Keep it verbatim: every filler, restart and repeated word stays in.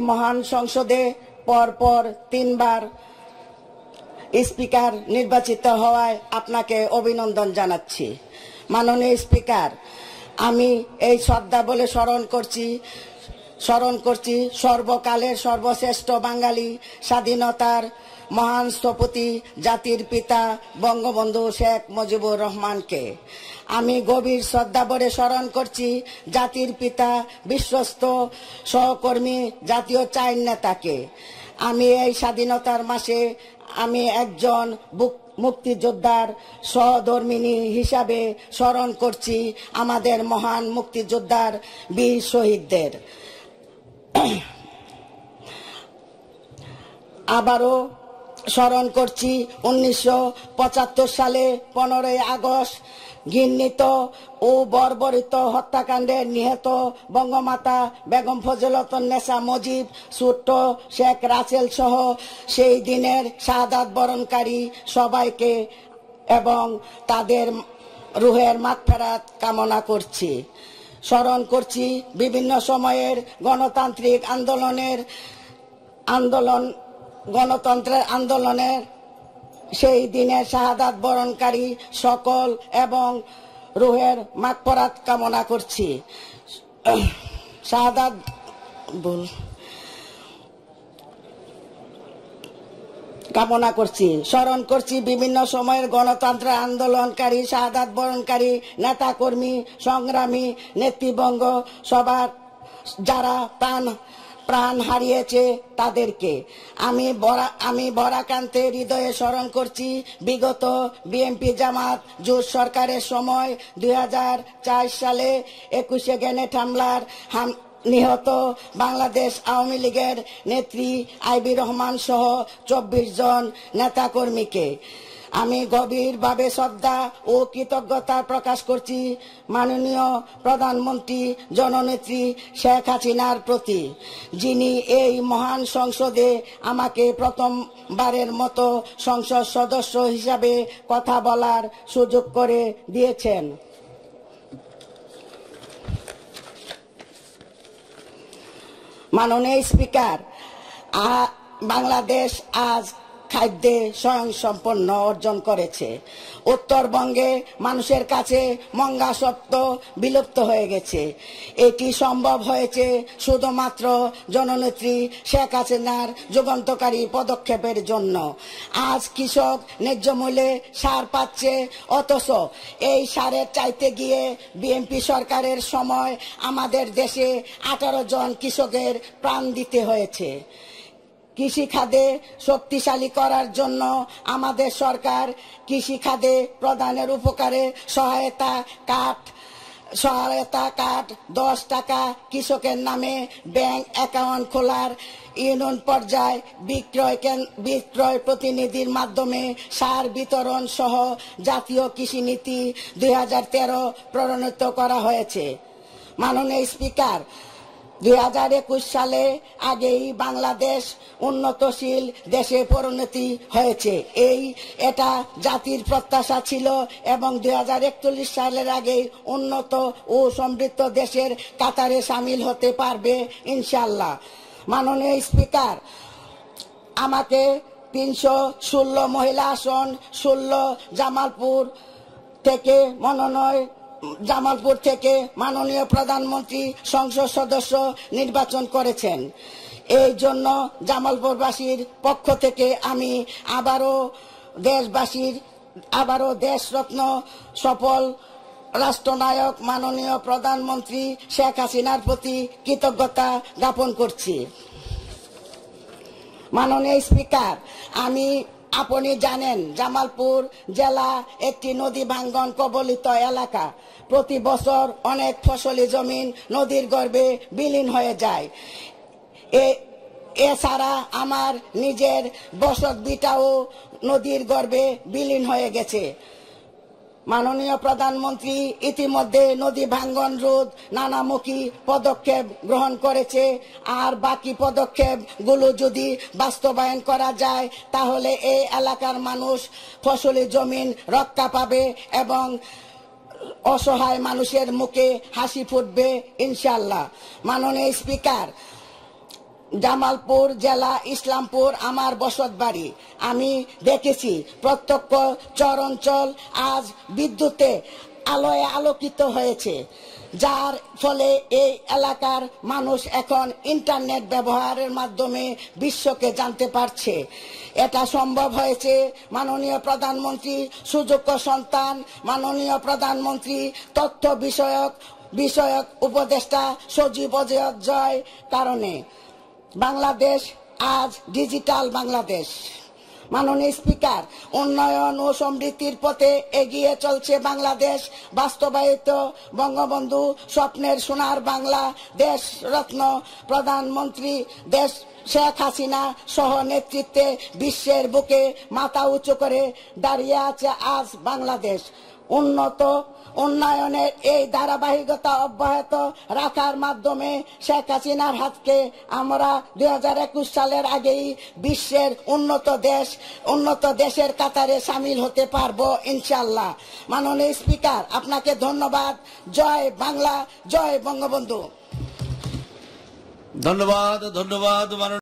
মহান সংসদে পরপর তিনবার স্পিকার নির্বাচিত হওয়ায় আপনাকে অভিনন্দন জানাচ্ছি। মাননীয় স্পিকার, আমি এই শ্রদ্ধা বলে স্মরণ করছি স্মরণ করছি সর্বকালের সর্বশ্রেষ্ঠ বাঙালি স্বাধীনতার মহান স্থপতি জাতির পিতা বঙ্গবন্ধু শেখ মুজিবুর রহমানকে। আমি গভীর শ্রদ্ধা ভরে স্মরণ করছি জাতির পিতা বিশ্বস্ত সহকর্মী জাতীয় চাইন নেতাকে। আমি এই স্বাধীনতার মাসে আমি একজন মুক্তিযোদ্ধার সহধর্মিণী হিসাবে স্মরণ করছি আমাদের মহান মুক্তিযোদ্ধার বীর শহীদদের। আবারও স্মরণ করছি উনিশশো পঁচাত্তর সালে পনেরোই আগস্ট ঘৃণিত ও বর্বরিত হত্যাকাণ্ডে নিহত বঙ্গমাতা বেগম ফজিলাতুন্নেসা মুজিব, ছোট্ট শেখ রাসেল সহ সেই দিনের শাহাদাত বরণকারী সবাইকে এবং তাদের রুহের মাগফিরাত কামনা করছি। স্মরণ করছি বিভিন্ন সময়ের গণতান্ত্রিক আন্দোলনের আন্দোলন গণতন্ত্রের আন্দোলনের সেই দিনের শাহাদাত বরণকারী সকল এবং রুহের মাগফিরাত কামনা করছি। শাহাদাত বল কামনা করছি স্মরণ করছি বিভিন্ন সময়ের গণতন্ত্রের আন্দোলনকারী শাহাদাত বরণকারী নেতা কর্মী সংগ্রামী নেতৃবৃন্দ সবার যারা প্রাণ প্রাণ হারিয়েছে তাদেরকে। আমি বরা আমি বরাকান্তে হৃদয়ে স্মরণ করছি বিগত বিএনপি জামাত জোট সরকারের সময় দুই হাজার চার সালে একুশে গ্রেনেড হামলার হাম নিহত বাংলাদেশ আওয়ামী লীগের নেত্রী আইবি রহমান সহ চব্বিশ জন নেতাকর্মীকে। আমি গভীরভাবে শ্রদ্ধা ও কৃতজ্ঞতা প্রকাশ করছি মাননীয় প্রধানমন্ত্রী জননেত্রী শেখ হাসিনার প্রতি, যিনি এই মহান সংসদে আমাকে প্রথমবারের মতো সংসদ সদস্য হিসাবে কথা বলার সুযোগ করে দিয়েছেন। মাননীয় স্পিকার, বাংলাদেশ আজ খাদ্যে স্বয়ংসম্পন্ন অর্জন করেছে। উত্তরবঙ্গে মানুষের কাছে মঙ্গা শব্দ বিলুপ্ত হয়ে গেছে। এটি সম্ভব হয়েছে শুধুমাত্র জননেত্রী শেখ হাসিনার যুগান্তকারী পদক্ষেপের জন্য। আজ কৃষক ন্যায্য মূল্যে সার পাচ্ছে, অথচ এই সারের চাইতে গিয়ে বিএনপি সরকারের সময় আমাদের দেশে আঠারো জন কৃষকের প্রাণ দিতে হয়েছে। কৃষি খাতে শক্তিশালী করার জন্য আমাদের সরকার কৃষি খাতে প্রদানের উপকারে সহায়তা কাঠ সহায়তা কাঠ দশ টাকা কৃষকের নামে ব্যাংক অ্যাকাউন্ট খোলার ইউনিয়ন পর্যায়ে বিক্রয় বিক্রয় প্রতিনিধির মাধ্যমে সার বিতরণ সহ জাতীয় কৃষি নীতি দুই হাজার তেরো প্রণয়ন করা হয়েছে। মাননীয় স্পিকার, দুই হাজার একুশ সালে আগেই বাংলাদেশ উন্নতশীল দেশে পরিণতি হয়েছে। এই এটা জাতির প্রত্যাশা ছিল এবং দুই হাজার একচল্লিশ সালের আগে উন্নত ও সমৃদ্ধ দেশের কাতারে সামিল হতে পারবে ইনশাল্লাহ। মাননীয় স্পিকার, আমাকে তিনশো ষোলো মহিলা আসন ষোলো জামালপুর থেকে মনোনয়ন জামালপুর থেকে মাননীয় প্রধানমন্ত্রী সংসদ সদস্য নির্বাচন করেছেন। এই জন্য জামালপুরবাসীর পক্ষ থেকে আমি আবারও দেশবাসীর আবারও দেশরত্ন সফল রাষ্ট্রনায়ক মাননীয় প্রধানমন্ত্রী শেখ হাসিনার প্রতি কৃতজ্ঞতা জ্ঞাপন করছি। মাননীয় স্পিকার, আমি আপনি জানেন জামালপুর জেলা একটি নদী ভাঙ্গন কবলিত এলাকা। প্রতি বছর অনেক ফসলি জমিন নদীর গর্ভে বিলীন হয়ে যায়। এছাড়া আমার নিজের বসত ভিটাও নদীর গর্ভে বিলীন হয়ে গেছে। মাননীয় প্রধানমন্ত্রী ইতিমধ্যে নদী ভাঙ্গন রোধ নানামুখী পদক্ষেপ গ্রহণ করেছে। আর বাকি পদক্ষেপগুলো যদি বাস্তবায়ন করা যায় তাহলে এই এলাকার মানুষ ফসলি জমিন রক্ষা পাবে এবং অসহায় মানুষের মুখে হাসি ফুটবে ইনশাআল্লাহ। মাননীয় স্পিকার, জামালপুর জেলা ইসলামপুর আমার বসত বাড়ি। আমি দেখেছি প্রত্যক্ষ চর অঞ্চল আজ বিদ্যুতে আলোয় আলোকিত হয়েছে, যার ফলে এই এলাকার মানুষ এখন ইন্টারনেট ব্যবহারের মাধ্যমে বিশ্বকে জানতে পারছে। এটা সম্ভব হয়েছে মাননীয় প্রধানমন্ত্রী সুযোগ্য সন্তান, মাননীয় প্রধানমন্ত্রী তথ্য বিষয়ক বিষয়ক উপদেষ্টা সজীব জয় কারণে। বাংলাদেশ আজ ডিজিটাল বাংলাদেশ। মাননীয় স্পিকার, উন্নয়ন ও সমৃদ্ধির পথে এগিয়ে চলছে বাংলাদেশ। বাস্তবায়িত বঙ্গবন্ধু স্বপ্নের সোনার বাংলা দেশ রত্ন প্রধানমন্ত্রী দেশ শেখ হাসিনা সহ নেতৃত্বে বিশ্বের বুকে মাথা উঁচু করে দাঁড়িয়ে আছে আজ বাংলাদেশ। উন্নত উন্নয়নের এই ধারাবাহিকতা অব্যাহত রাখার মাধ্যমে শেখ হাসিনার হাতকে আমরা দুই হাজার একুশ সালের আগেই বিশ্বের উন্নত দেশ উন্নত দেশের কাতারে সামিল হতে পারবো ইনশাল্লাহ। মাননীয় স্পিকার, আপনাকে ধন্যবাদ। জয় বাংলা, জয় বঙ্গবন্ধু। ধন্যবাদ ধন্যবাদ।